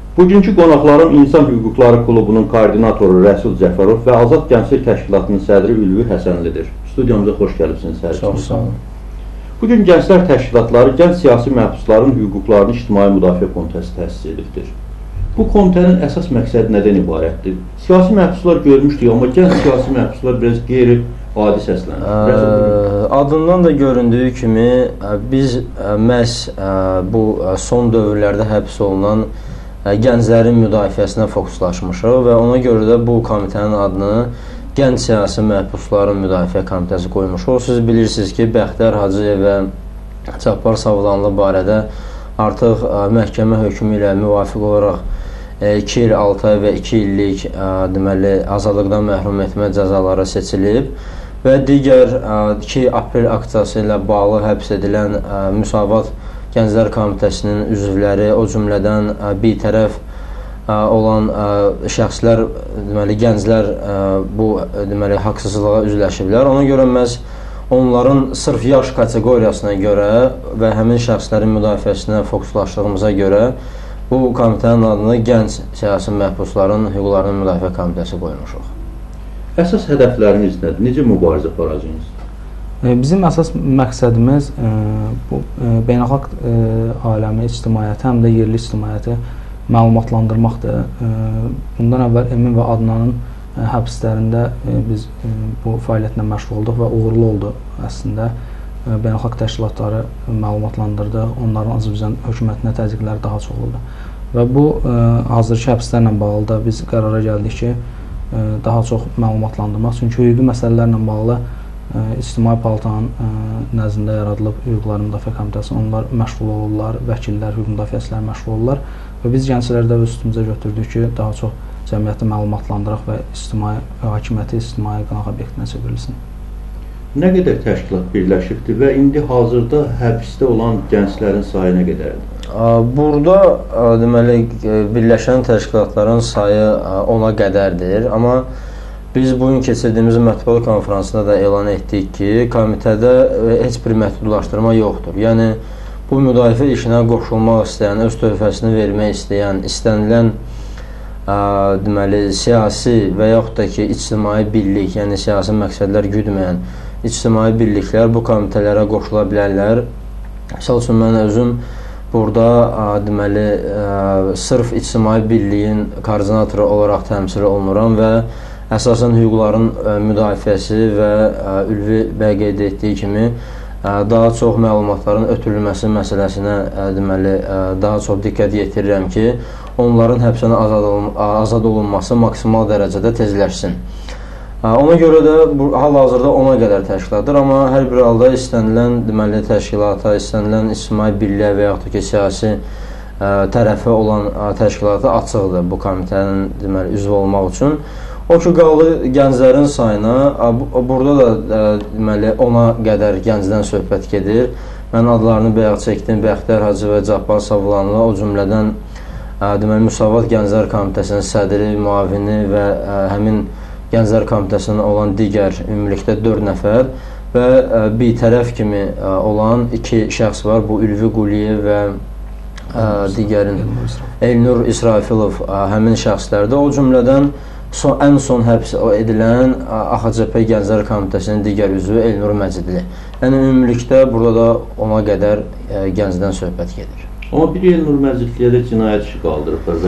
Bugünkü qonaqlarım İnsan Hüquqları Klubunun koordinatoru Rəsul Cəfərov və Azad Gənclik Təşkilatının sədri Ülvi Həsənlidir. Studiyamıza xoş gəlibsiniz hər ikiniz. Sağ olun. Bugün Gənclər Təşkilatları gənc siyasi məhbusların hüquqlarını ictimai müdafiə komitəsi təsis edibdir. Bu komitənin əsas məqsədi nədən ibarətdir? Siyasi məhbuslar görmüşdük, amma gənc siyasi məhbuslar biraz qeyri-adi səslənir. Adından da göründüyü kimi biz məhz bu son dövrlərdə həbs olunan gənclərin müdafiəsinə fokuslaşmışıq və ona görə də bu komitənin adını Gənc Siyasi Məhbusların Müdafiə Komitəsi qoymuşuq. Siz bilirsiniz ki, Bəxtiyar Hacıyev və Cabbar Savlanlı barədə artıq məhkəmə hökmü ilə müvafiq olaraq 2 il, 6 ay və 2 illik deməli, azadlıqdan məhrum etmə cəzaları seçilib və digər 2 aprel aksiyası ilə bağlı həbs edilən Müsavat Gənclər Komitəsinin üzvləri, o cümlədən bir tərəf olan şəxslər, deməli, gənclər bu deməli, haqsızlığa üzləşiblər. Ona görə məhz onların sırf yaş kateqoriyasına görə və həmin şəxslərin müdafiəsinə fokuslaşdığımıza görə bu komitənin adını Gənc Siyasi Məhbusların Hüquqlarının Müdafiə Komitəsi qoymuşuq. Əsas hədəfləriniz nədir? Necə mübarizə aparacaqsınız? Bizim əsas məqsədimiz bu beynəlxalq aləmi ictimaiyyəti, həm də yerli ictimaiyyəti məlumatlandırmaqdır. Bundan əvvəl Emin və Adnanın həbslərində biz bu fəaliyyətlə məşğul olduq və uğurlu oldu əslində. Beynəlxalq təşkilatları məlumatlandırdı, onların Azərbaycan hökumətinə təzyiqləri daha çox oldu. Və bu hazırki həbslərlə bağlı da biz qərara gəldik ki, daha çox məlumatlandırmaq, çünki hüquqi məsələlərlə bağlı İctimai Palatanın nəzdində yaradılıb Hüquqların Müdafiə Komitəsi, onlar məşğul olurlar, vəkillər, hüquq müdafiəçilər məşğul olurlar və biz gənclərdə öz üstümüzə götürdük ki, daha çox cəmiyyəti məlumatlandıraq və ictimai hakimiyyəti ictimai qanaq obyektinə çevrilsin. Nə qədər təşkilat birləşibdir və indi hazırda həbsdə olan gənclərin sayı nə qədərdir? Burada deməli, birləşən təşkilatların sayı 10-a qədərdir, amma biz bugün keçirdiyimiz mətbuat konferansında da elan etdik ki, komitədə heç bir məhdudlaşdırma yoxdur. Yəni, bu müdafiə işinə qoşulmaq istəyən, öz töhfəsini vermək istəyən, istənilən deməli, siyasi və yaxud da ki, ictimai birlik, yəni siyasi məqsədlər güdməyən ictimai birliklər bu komitələrə qoşula bilərlər. Misal üçün, mən özüm burada deməli, sırf ictimai birliyin koordinatoru olaraq təmsil olunuram və əsasən hüquqların müdafiəsi və Ülvi bəy qeyd etdiyi kimi daha çox məlumatların ötürülməsi məsələsinə deməli, daha çox diqqət yetirirəm ki, onların həbsdən azad olunması maksimal dərəcədə tezləşsin. Ona görə də hal-hazırda 10-a qədər təşkilatdır, amma hər bir halda istənilən deməli, təşkilata, istənilən ictimai birliyə və yaxud da ki, siyasi tərəfi olan təşkilata açıqdır bu komitənin deməli, üzv olmaq üçün. O ki, qaldı gənclərin sayına, burada da deməli, 10-a qədər gəncdən söhbət gedir. Mən adlarını bayaq çəkdim, Bəxtiyar Hacı və Cabbar Savlanlı, o cümlədən deməli, Müsavat Gənclər Komitəsinin sədri, müavini və həmin Gənclər Komitəsinin olan digər ümumilikdə 4 nəfər və bir tərəf kimi olan 2 şəxs var, bu Ülvi Quliyev və digərin Elnur İsrafilov həmin şəxslərdə, o cümlədən ən son həbs edilən AXCP Gənclər Komitəsinin digər üzvü Elnur Məcidli. Yəni, ümumilikdə burada da 10-a qədər gəncdən söhbət gedir. Amma bir Elnur Məcidliyə də cinayət işi qaldırıblar,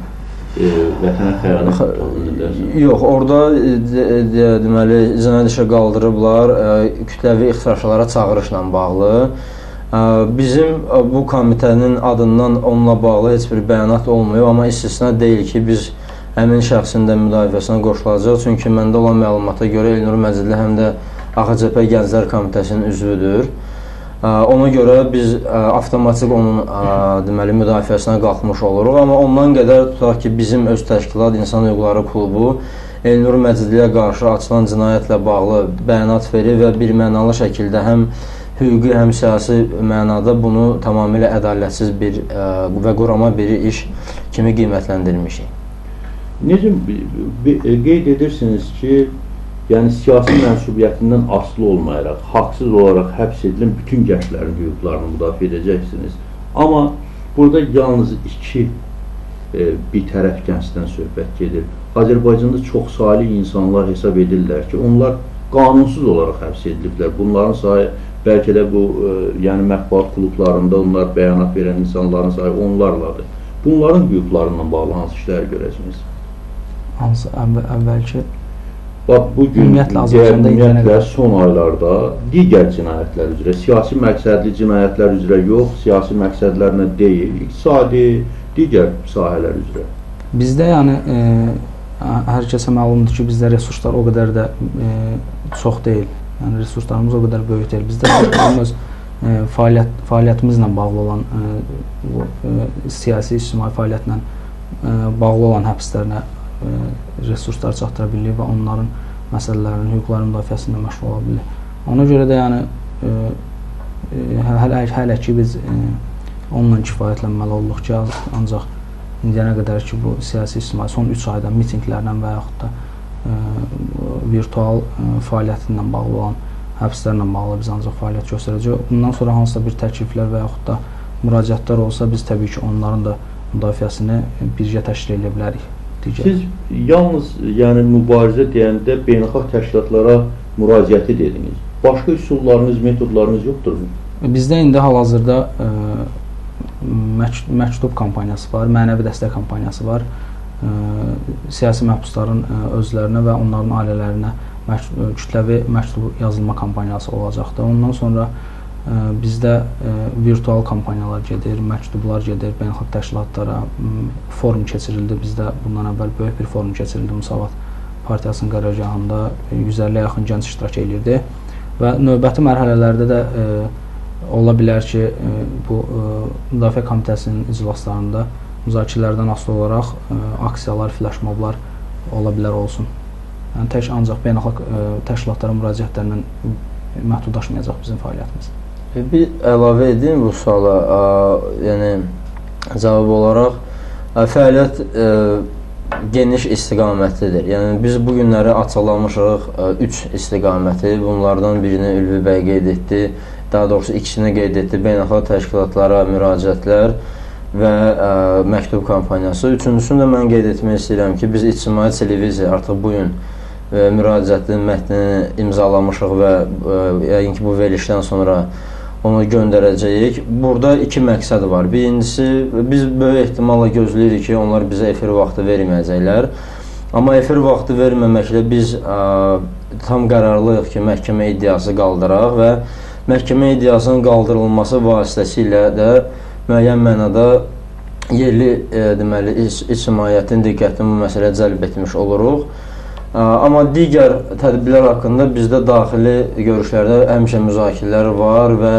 vətənə xəyanət edərsən. Yox, orada deməli, cinayət işi qaldırıblar, kütləvi ixtiraçlara çağırışla bağlı. Bizim bu komitənin adından onunla bağlı heç bir bəyanat olmuyor, amma istisna deyil ki, biz həmin şəxsin də müdafiəsinə qoşulacaq. Çünki məndə olan məlumata görə Elnur Məcidli həm də AXCP Gənclər Komitəsinin üzvüdür. Ona görə biz avtomatik onun deməli, müdafiəsinə qalxmış oluruq. Amma ondan qədər tutaq ki, bizim öz təşkilat İnsan Hüquqları Klubu Elnur Məcidliyə qarşı açılan cinayətlə bağlı bəyanat verir və bir mənalı şəkildə həm hüquqi, həm siyasi mənada bunu tamamilə ədalətsiz bir və qurama bir iş kimi qiymətləndirmişik. Necə qeyd edirsiniz ki, yəni siyasi mənsubiyyətindən asılı olmayaraq, haqsız olaraq həbs edilən bütün gənclərin hüquqlarını müdafiə edəcəksiniz. Amma burada yalnız 2 bir tərəf gəncdən söhbət gedir. Azərbaycanda çox saylı insanlar hesab edirlər ki, onlar qanunsuz olaraq həbs ediliblər. Bunların sayı bəlkə də bu yəni mətbuat klublarında onlar bəyanat verən insanların sayı onlarladır. Bunların hüquqlarından bağlı hansı işləri görəcəksiniz? Hansı əvvəlki bax bu gün ümumiyyətlə son aylarda digər cinayətlər üzrə, siyasi məqsədli cinayətlər üzrə yox, siyasi məqsədlərlə deyil, iqtisadi, digər sahələr üzrə. Bizdə yəni hər kəsə məlumdur ki, bizdə resurslar o qədər də çox deyil. Yəni resurslarımız o qədər böyük deyil. Bizdə öz fəaliyyətimizlə bağlı olan siyasi, ictimai fəaliyyətlə bağlı olan həbslərinə resurslar çatdıra bilirik və onların məsələlərinin, hüquqların müdafiəsində məşğul ola bilirik. Ona görə də yəni hələ ki biz onunla kifayətlənməli olduq ki, ancaq indiyənə qədər ki bu siyasi ictimai son 3 ayda mitinqlərlə və yaxud da virtual fəaliyyətinlə bağlı olan həbslərlə bağlı biz ancaq fəaliyyət göstərəcəyik. Bundan sonra hansısa bir təkliflər və yaxud da müraciətlər olsa biz təbii ki onların da müdafiəsini birgə təşkil edə bilərik. Siz yalnız yəni mübarizə deyəndə beynəlxalq təşkilatlara müraciəti dediniz. Başqa üsullarınız, metodlarınız yoxdurmu? Bizdə indi hal-hazırda məktub kampaniyası var, mənəvi dəstək kampaniyası var. Siyasi məhbusların özlərinə və onların ailələrinə kütləvi məktub yazılma kampaniyası olacaqdır. Ondan sonra bizdə virtual kampaniyalar gedir, məktublar gedir beynəlxalq təşkilatlara, forum keçirildi. Bizdə bundan əvvəl böyük bir forum keçirildi Müsavat Partiyasının qərargahında 150-yə yaxın gənc iştirak edirdi və növbəti mərhələlərdə də ola bilər ki, bu Müdafiə Komitəsinin iclaslarında müzakirələrdən asılı olaraq aksiyalar, flash-moblar ola bilər olsun. Yəni tək ancaq beynəlxalq təşkilatlara müraciətlərlə məhdudlaşmayacaq bizim fəaliyyətimiz. Bir əlavə edeyim bu suala, yəni cavab olaraq fəaliyyət geniş istiqamətlidir. Yəni biz bu günləri açıqlamışıq 3 istiqaməti, bunlardan birini Ülvi bəy qeyd etdi, daha doğrusu ikisini qeyd etdi, beynəlxalq təşkilatlara müraciətlər və məktub kampaniyası. Üçüncüsünü də mən qeyd etmək istəyirəm ki, biz ictimai televiziya artıq bu gün müraciətin mətnini imzalamışıq və yəqin ki bu verilişdən sonra onu göndərəcəyik. Burada 2 məqsəd var. Birincisi, biz böyük ehtimalla gözləyirik ki, onlar bizə efir vaxtı verməyəcəklər. Amma efir vaxtı verməməklə biz tam qərarlıyıq ki, məhkəmə iddiası qaldıraq və məhkəmə iddiasının qaldırılması vasitəsilə də müəyyən mənada yerli deməli ictimaiyyətin diqqətini bu məsələyə cəlb etmiş oluruq. Amma digər tədbirlər haqqında bizdə daxili görüşlərdə həmişə müzakirələr var və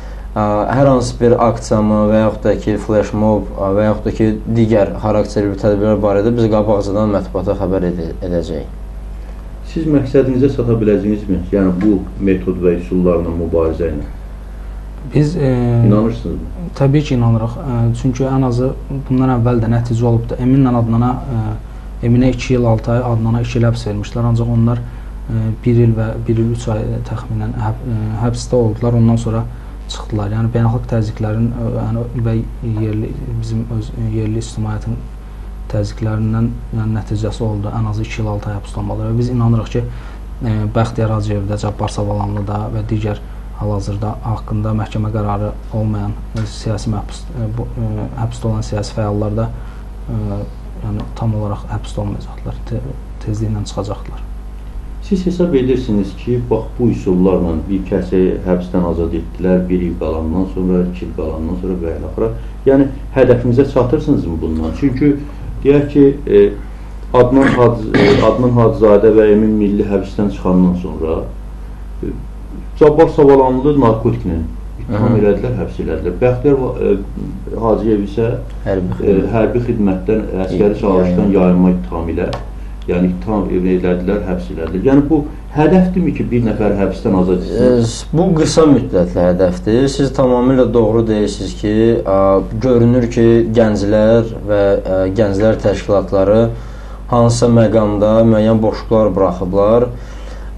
hər hansı bir aksiyamı və yaxud da ki, flash mob və yaxud da ki, digər xarakterli tədbirlər barədə biz qabaqcadan mətbuata xəbər edəcəyik. Siz məqsədinizə çata biləcəyinizmi? Yəni bu metod və üsullarla mübarizə ilə? Biz inanırsınızmı? Təbii ki, inanırıq. Çünki ən azı bundan əvvəl də nəticə olubdur. Eminlə Adnana Eminə 2 il 6 ay, Adnana 2 il həbs vermişlər. Ancaq onlar 1 il və 1 il 3 ay təxminən həbsdə oldular. Ondan sonra çıxdılar. Yəni beynəlxalq təzyiqlərin və bizim öz yerli ictimaiyyətin təzyiqlərindən nəticəsi oldu. Ən azı 2 il 6 ay həbs olmaları. Və biz inanırıq ki, Bəxtiyar Hacıyevdə, Cabbar Savalanlıda və digər hal-hazırda haqqında məhkəmə qərarı olmayan siyasi həbsdə olan siyasi fəallar da yəni tam olaraq həbsdə olmayacaqlar, tezliklə çıxacaqlar. Siz hesab edirsiniz ki, bax bu üsullarla bir kəsi həbsdən azad etdilər, 1 il qalandan sonra, 2 il qalandan sonra və ilaxıra. Yəni hədəfinizə çatırsınızmı bundan? Çünki deyək ki, Adnan Hacızadə və Emin Milli həbsdən çıxandan sonra Cabbar Savalanlı narkotiklə ittiham elədilər, həbs elədilər. Bəxtiyar Hacıyev isə hərbi xidmətdən, əskəri çağırışdan yayınma ittiham ilə, yəni ittiham elədilər, həbs elədilər. Yəni bu hədəfdirmi ki, bir nəfər həbsdən azad etsin? Bu qısa müddətli hədəfdir. Siz tamamilə doğru deyirsiniz ki, görünür ki, gənclər və gənclər təşkilatları hansısa məqamda müəyyən boşluqlar buraxıblar.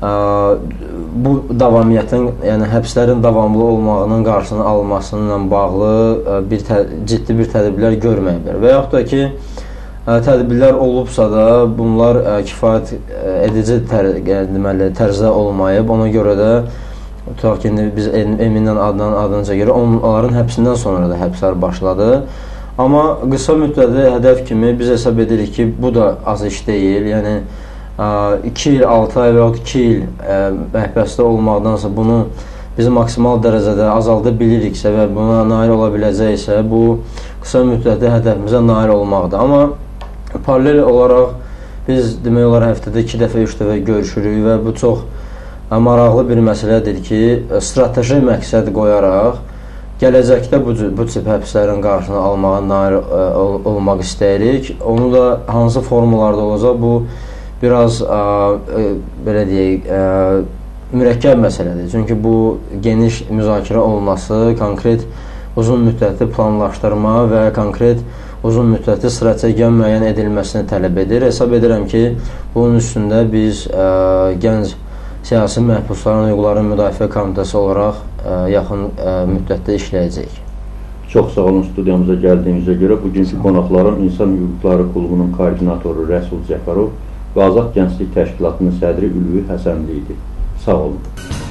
bu davamiyyətin, yəni həbslərin davamlı olmağının qarşısının alınmasıyla bağlı ciddi bir tədbirlər görməyiblər. Və yaxud da ki, tədbirlər olubsa da bunlar kifayət edici tərzdə olmayıb. Ona görə də tutaq ki, biz Eminlə adınca görə onların həbsindən sonra da həbslər başladı. Amma qısa müddətli hədəf kimi biz hesab edirik ki, bu da az iş deyil. Yəni 2 il, 6 ay və ya 2 il məhbəsdə olmaqdansa bunu biz maksimal dərəcədə azalda biliriksə və buna nail ola biləcəksə, bu qısa müddətli hədəfimizə nail olmaqdır. Amma paralel olaraq biz demək olar həftədə 2 dəfə, 3 dəfə görüşürük və bu çox maraqlı bir məsələdir ki, strateji məqsəd qoyaraq gələcəkdə bu tip həbslərin qarşısını almağa nail olmaq istəyirik. Onu da hansı formalarda olacaq, bu biraz belə deyək, mürəkkəb məsələdir. Çünki bu geniş müzakirə olunması, konkret uzun müddətli planlaşdırma və konkret uzun müddətli strategiya müəyyən edilməsini tələb edir. Hesab edirəm ki, bunun üstündə biz gənc siyasi məhbusların hüquqlarının müdafiə komitəsi olaraq yaxın müddətdə işləyəcəyik. Çox sağ olun studiyamıza gəldiyinizə görə. Bugünkü qonaqların İnsan Hüquqları Klubunun koordinatoru Rəsul Cəfərov və Azad Gənclik Təşkilatının sədri Ülvi Həsənli idi. Sağ olun.